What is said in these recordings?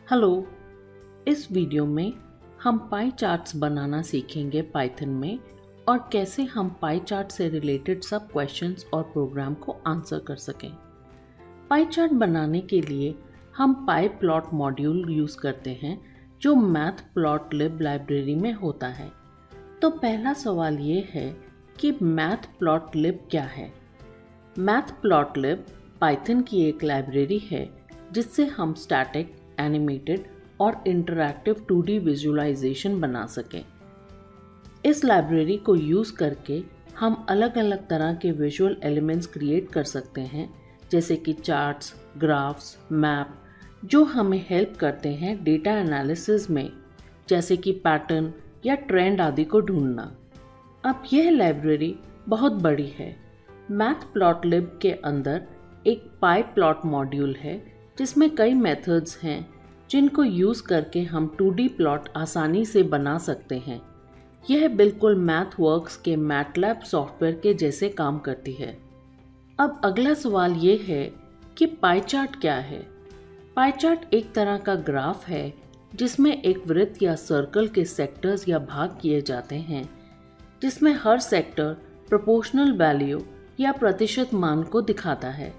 Hello. इस video में हम पाई चार्ट्स बनाना सीखेंगे पाइथन में और कैसे हम पाई चार्ट से रिलेटेड सब क्वेश्चंस और प्रोग्राम को आंसर कर सकें। पाई चार्ट बनाने के लिए हम पाई प्लॉट मॉड्यूल यूज़ करते हैं जो मैथप्लॉटलिब लाइब्रेरी में होता है। तो पहला सवाल ये है कि मैथप्लॉटलिब क्या है। मैथप्लॉटलिब पाइथन की एक लाइब्रेरी है जिससे हम स्टैटिक, एनिमेटेड और इंटरैक्टिव 2D विजुअलाइजेशन बना सकें। इस लाइब्रेरी को यूज़ करके हम अलग अलग तरह के विजुअल एलिमेंट्स क्रिएट कर सकते हैं, जैसे कि चार्ट्स, ग्राफ्स, मैप, जो हमें हेल्प करते हैं डेटा एनालिसिस में, जैसे कि पैटर्न या ट्रेंड आदि को ढूंढना। अब यह लाइब्रेरी बहुत बड़ी है। मैथप्लॉटलिब के अंदर एक पाई प्लॉट मॉड्यूल है जिसमें कई मेथड्स हैं जिनको यूज़ करके हम 2D प्लॉट आसानी से बना सकते हैं। यह बिल्कुल मैथवर्क्स के मैटलैब सॉफ्टवेयर के जैसे काम करती है। अब अगला सवाल ये है कि पाई चार्ट क्या है। पाई चार्ट एक तरह का ग्राफ है जिसमें एक वृत्त या सर्कल के सेक्टर्स या भाग किए जाते हैं, जिसमें हर सेक्टर प्रोपोर्शनल वैल्यू या प्रतिशत मान को दिखाता है।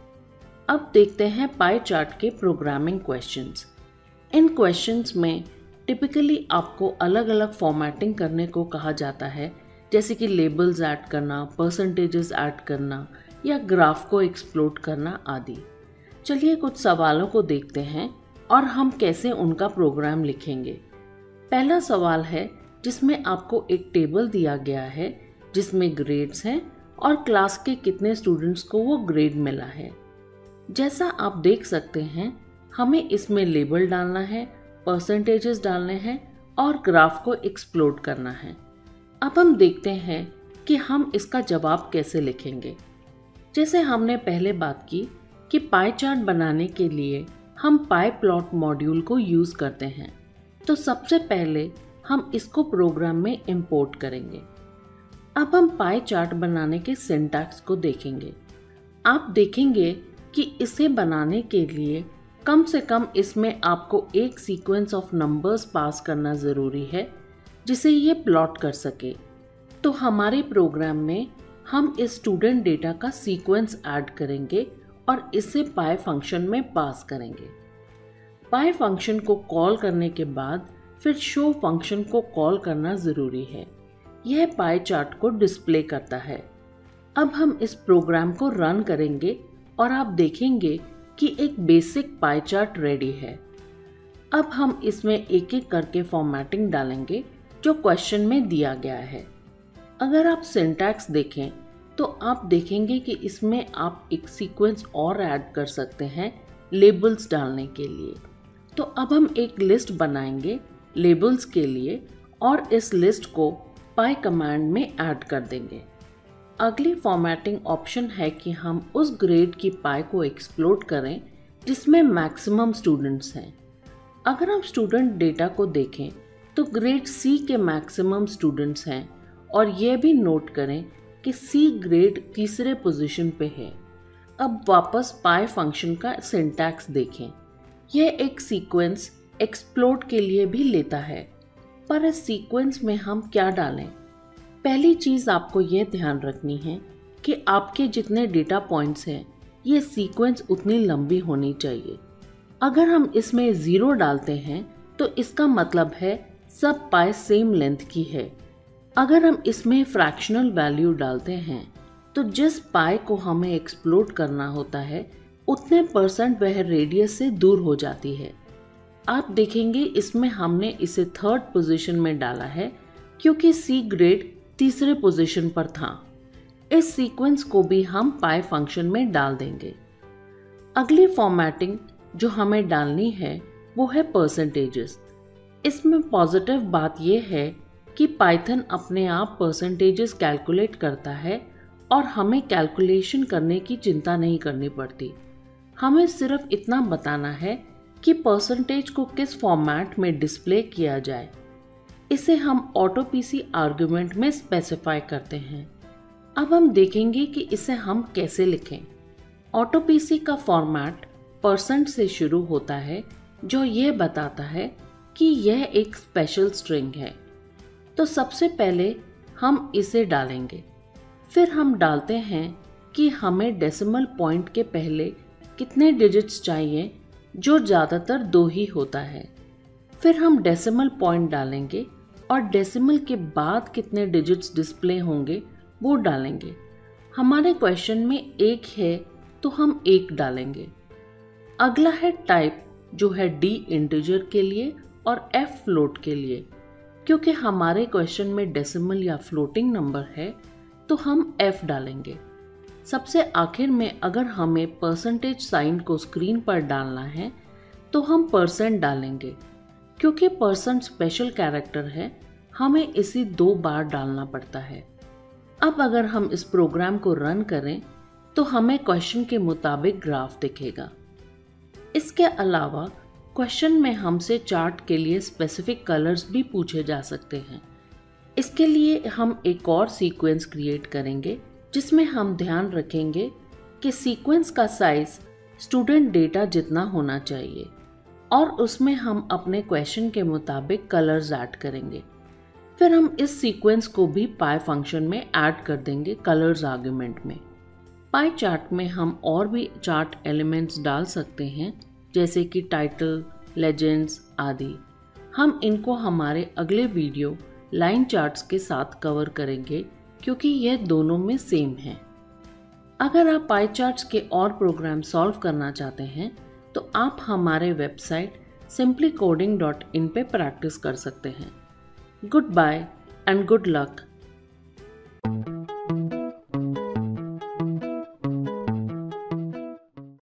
अब देखते हैं पाई चार्ट के प्रोग्रामिंग क्वेश्चंस। इन क्वेश्चंस में टिपिकली आपको अलग अलग फॉर्मेटिंग करने को कहा जाता है, जैसे कि लेबल्स ऐड करना, परसेंटेजेस ऐड करना या ग्राफ को एक्सप्लोड करना आदि। चलिए कुछ सवालों को देखते हैं और हम कैसे उनका प्रोग्राम लिखेंगे। पहला सवाल है जिसमें आपको एक टेबल दिया गया है जिसमें ग्रेड्स हैं और क्लास के कितने स्टूडेंट्स को वो ग्रेड मिला है। जैसा आप देख सकते हैं, हमें इसमें लेबल डालना है, परसेंटेजेस डालने हैं और ग्राफ को एक्सप्लोड करना है। अब हम देखते हैं कि हम इसका जवाब कैसे लिखेंगे। जैसे हमने पहले बात की कि पाई चार्ट बनाने के लिए हम पाई प्लॉट मॉड्यूल को यूज़ करते हैं, तो सबसे पहले हम इसको प्रोग्राम में इंपोर्ट करेंगे। अब हम पाई चार्ट बनाने के सिंटैक्स को देखेंगे। आप देखेंगे कि इसे बनाने के लिए कम से कम इसमें आपको एक सीक्वेंस ऑफ नंबर्स पास करना ज़रूरी है जिसे ये प्लॉट कर सके। तो हमारे प्रोग्राम में हम इस स्टूडेंट डेटा का सीक्वेंस ऐड करेंगे और इसे पाई फंक्शन में पास करेंगे। पाई फंक्शन को कॉल करने के बाद फिर शो फंक्शन को कॉल करना ज़रूरी है। यह पाई चार्ट को डिस्प्ले करता है। अब हम इस प्रोग्राम को रन करेंगे और आप देखेंगे कि एक बेसिक पाई चार्ट रेडी है। अब हम इसमें एक एक करके फॉर्मेटिंग डालेंगे जो क्वेश्चन में दिया गया है। अगर आप सिंटैक्स देखें तो आप देखेंगे कि इसमें आप एक सीक्वेंस और ऐड कर सकते हैं लेबल्स डालने के लिए। तो अब हम एक लिस्ट बनाएंगे लेबल्स के लिए और इस लिस्ट को पाई कमांड में ऐड कर देंगे। अगली फॉर्मेटिंग ऑप्शन है कि हम उस ग्रेड की पाई को एक्सप्लोड करें जिसमें मैक्सिमम स्टूडेंट्स हैं। अगर हम स्टूडेंट डेटा को देखें तो ग्रेड सी के मैक्सिमम स्टूडेंट्स हैं और यह भी नोट करें कि सी ग्रेड तीसरे पोजीशन पे है। अब वापस पाई फंक्शन का सिंटैक्स देखें। यह एक सीक्वेंस एक्सप्लोड के लिए भी लेता है, पर इस सीक्वेंस में हम क्या डालें? पहली चीज़ आपको ये ध्यान रखनी है कि आपके जितने डेटा पॉइंट्स हैं ये सीक्वेंस उतनी लंबी होनी चाहिए। अगर हम इसमें 0 डालते हैं तो इसका मतलब है सब पाई सेम लेंथ की है। अगर हम इसमें फ्रैक्शनल वैल्यू डालते हैं तो जिस पाई को हमें एक्सप्लोड करना होता है उतने % वह रेडियस से दूर हो जाती है। आप देखेंगे इसमें हमने इसे 3rd पोजीशन में डाला है क्योंकि सी ग्रेड तीसरे पोजीशन पर था। इस सीक्वेंस को भी हम पाई फंक्शन में डाल देंगे। अगली फॉर्मेटिंग जो हमें डालनी है वो है परसेंटेजेस। इसमें पॉजिटिव बात यह है कि पाइथन अपने आप परसेंटेजेस कैलकुलेट करता है और हमें कैलकुलेशन करने की चिंता नहीं करनी पड़ती। हमें सिर्फ इतना बताना है कि परसेंटेज को किस फॉर्मेट में डिस्प्ले किया जाए। इसे हम ऑटोपीसी आर्गुमेंट में स्पेसिफाई करते हैं। अब हम देखेंगे कि इसे हम कैसे लिखें। ऑटोपीसी का फॉर्मेट % से शुरू होता है जो ये बताता है कि यह एक स्पेशल स्ट्रिंग है। तो सबसे पहले हम इसे डालेंगे, फिर हम डालते हैं कि हमें डेसिमल पॉइंट के पहले कितने डिजिट्स चाहिए, जो ज़्यादातर 2 ही होता है। फिर हम डेसिमल पॉइंट डालेंगे और डेसिमल के बाद कितने डिजिट्स डिस्प्ले होंगे वो डालेंगे। हमारे क्वेश्चन में 1 है तो हम 1 डालेंगे। अगला है टाइप, जो है D इंटीजर के लिए और F फ्लोट के लिए। क्योंकि हमारे क्वेश्चन में डेसिमल या फ्लोटिंग नंबर है तो हम F डालेंगे। सबसे आखिर में अगर हमें परसेंटेज साइन को स्क्रीन पर डालना है तो हम % डालेंगे। क्योंकि % स्पेशल कैरेक्टर है, हमें इसे 2 बार डालना पड़ता है। अब अगर हम इस प्रोग्राम को रन करें तो हमें क्वेश्चन के मुताबिक ग्राफ दिखेगा। इसके अलावा क्वेश्चन में हमसे चार्ट के लिए स्पेसिफिक कलर्स भी पूछे जा सकते हैं। इसके लिए हम एक और सीक्वेंस क्रिएट करेंगे जिसमें हम ध्यान रखेंगे कि सीक्वेंस का साइज स्टूडेंट डेटा जितना होना चाहिए और उसमें हम अपने क्वेश्चन के मुताबिक कलर्स ऐड करेंगे। फिर हम इस सीक्वेंस को भी पाई फंक्शन में ऐड कर देंगे कलर्स आर्ग्यूमेंट में। पाई चार्ट में हम और भी चार्ट एलिमेंट्स डाल सकते हैं, जैसे कि टाइटल, लेजेंड्स आदि। हम इनको हमारे अगले वीडियो लाइन चार्ट्स के साथ कवर करेंगे, क्योंकि यह दोनों में सेम है। अगर आप पाई चार्ट्स के और प्रोग्राम सॉल्व करना चाहते हैं तो आप हमारे वेबसाइट simplycoding.in पे प्रैक्टिस कर सकते हैं। Good bye and good luck.